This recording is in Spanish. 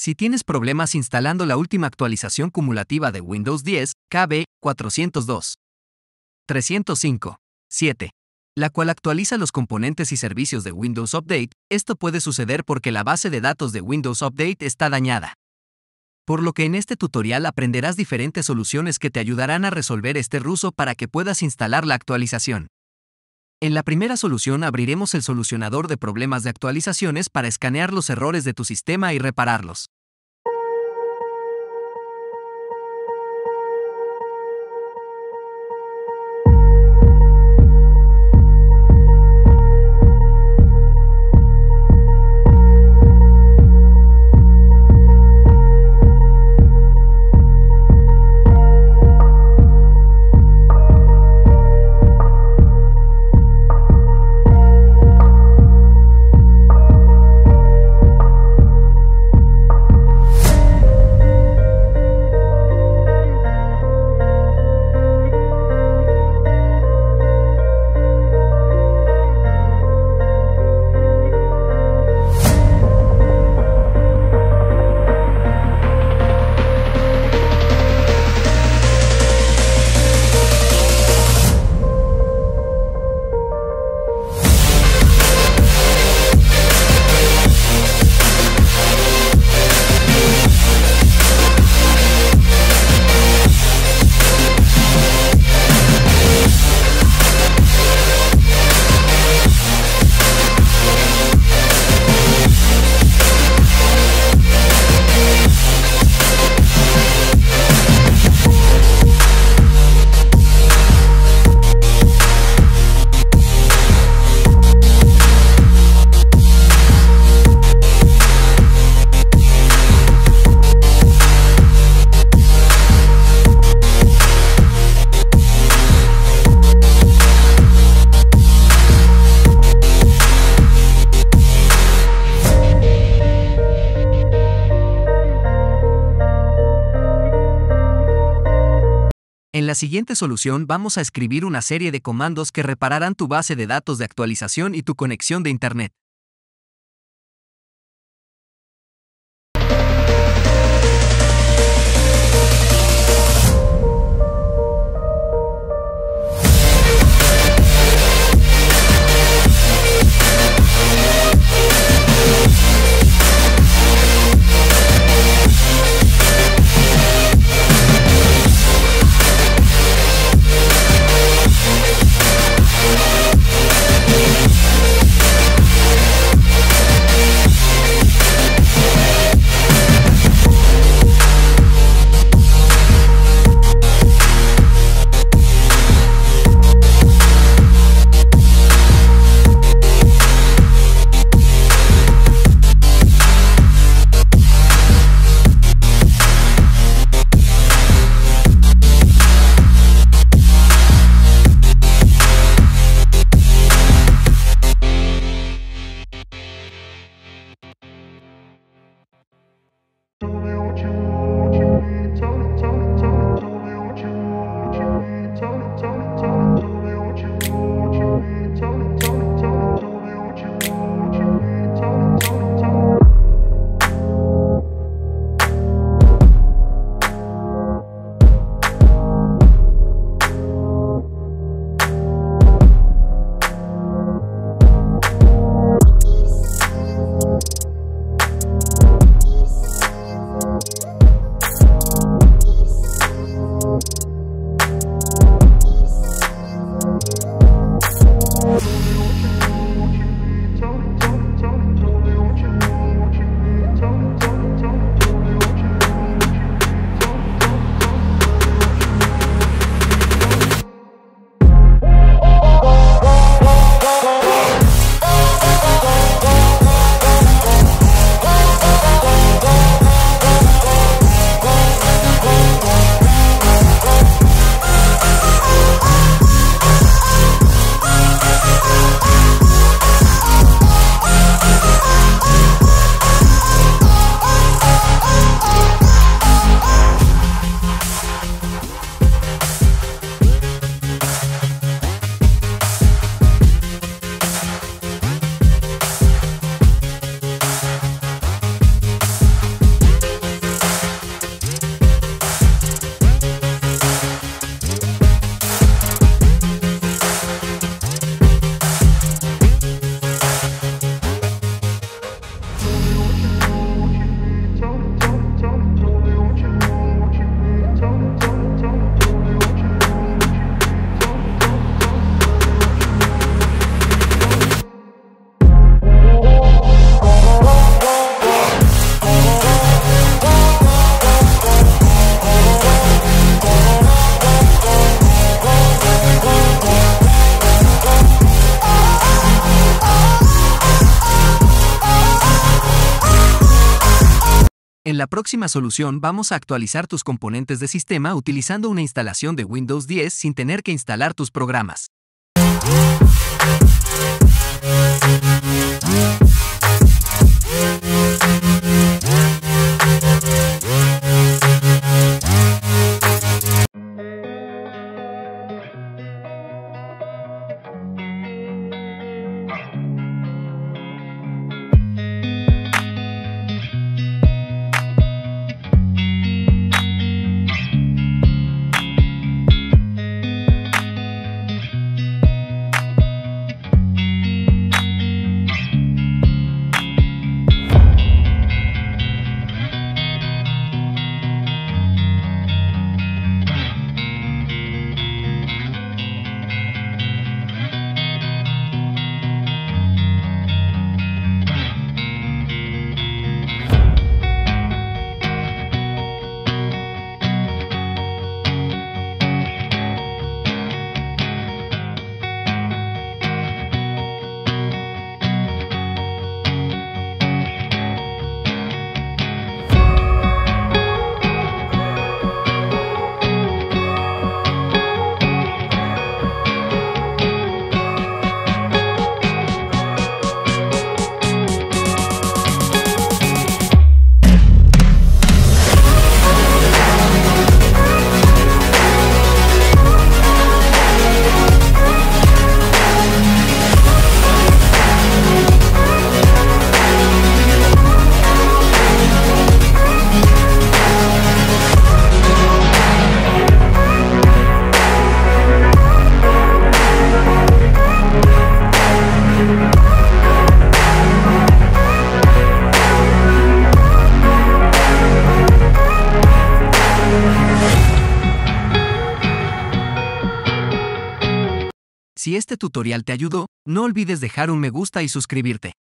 Si tienes problemas instalando la última actualización cumulativa de Windows 10, KB 402.305.7, la cual actualiza los componentes y servicios de Windows Update, esto puede suceder porque la base de datos de Windows Update está dañada. Por lo que en este tutorial aprenderás diferentes soluciones que te ayudarán a resolver este ruso para que puedas instalar la actualización. En la primera solución abriremos el solucionador de problemas de actualizaciones para escanear los errores de tu sistema y repararlos. En la siguiente solución vamos a escribir una serie de comandos que repararán tu base de datos de actualización y tu conexión de Internet. En la próxima solución vamos a actualizar tus componentes de sistema utilizando una instalación de Windows 10 sin tener que instalar tus programas. Si este tutorial te ayudó, no olvides dejar un me gusta y suscribirte.